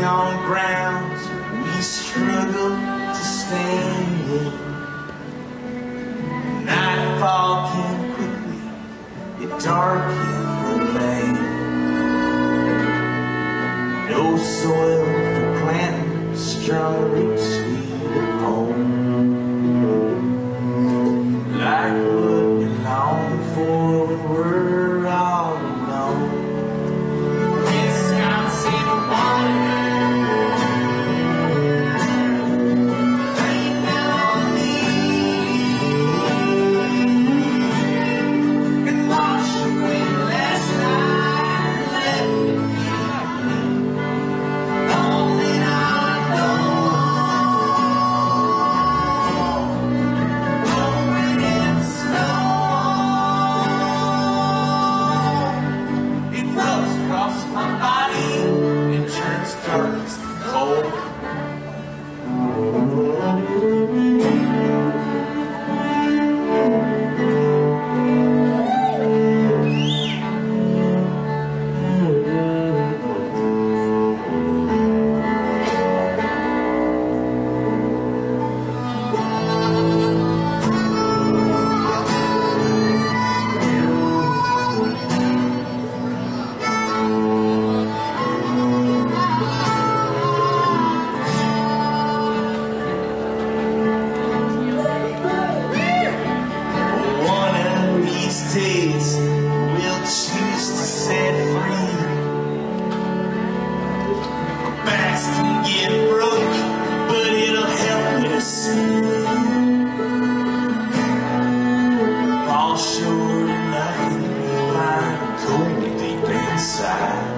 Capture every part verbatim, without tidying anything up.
on grounds we struggle to stand in. Nightfall came quickly, it darkened the lane. No soil for planting strong roots sweet at home. Like what we long for when we're all alone. Wisconsin water rain down on me and wash away last night and let me be all that I know. Blowing in snow, it floats across my body and turns dark as the cold. One of these days we'll choose to set free. Our backs can get broke, but it'll help us fall short of nothing. We find gold deep inside.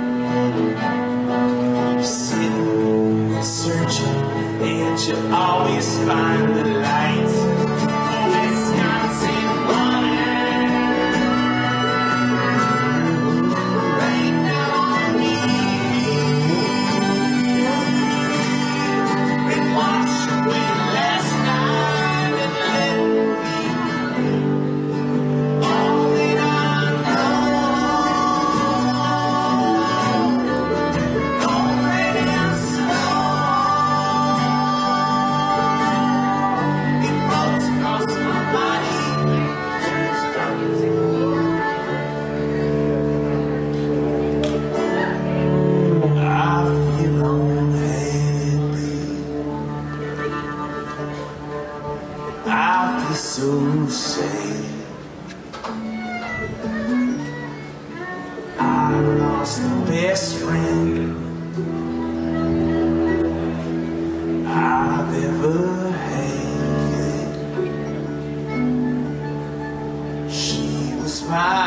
Keep sitting and searching, and you'll always find the light. Wisconsin water rain down on me and wash away last night and let me be all that I know. Don't let it snow, it floats across my body, turns dark as a cold. I feel unhappy, I feel so sad. I lost the best friend I've ever had. She was my